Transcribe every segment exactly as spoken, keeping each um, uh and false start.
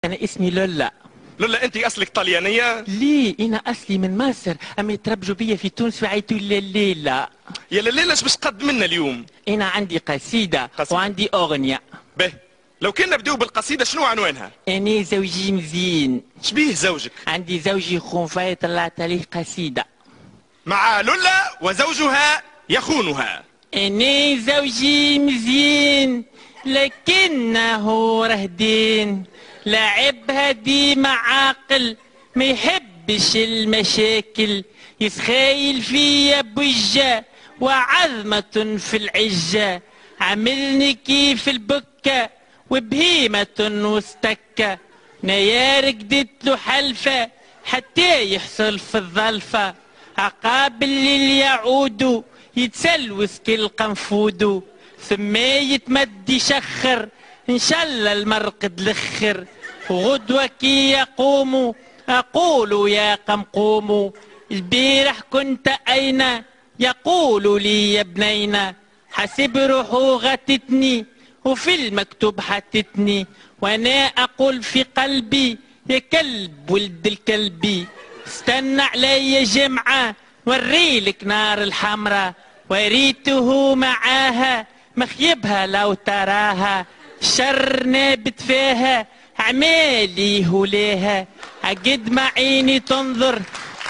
أنا اسمي لولا. لولا أنت أصلك طليانية؟ ليه أنا أصلي من مصر، أما يتربجوا بيا في تونس وعيتوا الليلة. يا الليلة اش باش تقدم لنا اليوم؟ أنا عندي قصيدة, قصيدة. وعندي أغنية. به لو كنا نبداو بالقصيدة شنو عنوانها؟ أنا زوجي مزيان. شبيه زوجك؟ عندي زوجي خنفاية طلعت عليه قصيدة. مع لولا وزوجها يخونها. أنا زوجي مزيان لكنه رهدين، لعبها ديما عاقل ما يحبش المشاكل، يسخايل فيا بوجة وعظمة في العجة، عملني كيف البكة وبهيمة واستكة، نيار قدت له حلفة حتى يحصل في الظلفة، عقاب اللي يعودوا يتسلوس كل قنفودو، ثم يتمد يشخر ان شاء الله المرقد الاخر، وغدوة كي يقوموا اقول يا قمقوم، البارح كنت اين يقول لي يا بنينا، حسب روحه غتتني وفي المكتوب حتتني، وانا اقول في قلبي يا كلب ولد الكلبي، استنى علي جمعة وريلك نار الحمراء، وريته معاها مخيبها لو تراها، شر نابت فيها عمالي هولاها، عقد ما عيني تنظر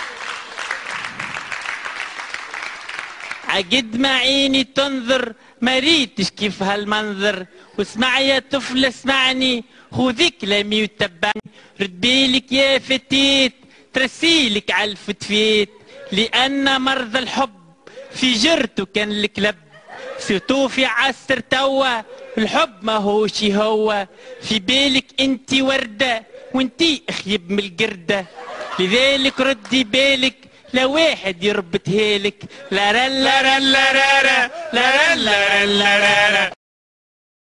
عقد ما عيني تنظر ما ريتش كيف هالمنظر، واسمع يا طفل اسمعني خذي كلامي وتبعني، رد بالك يا فتيت ترسيلك على الفتفيت، لأن مرض الحب في جرته كان الكلب، سيرتو في عصر توا الحب ما هوش هو، في بالك انت وردة وانتي اخيب من القردة، لذلك ردي بالك لا واحد يربط هيلك، لا لا لا لا لا لا لا لا لا لا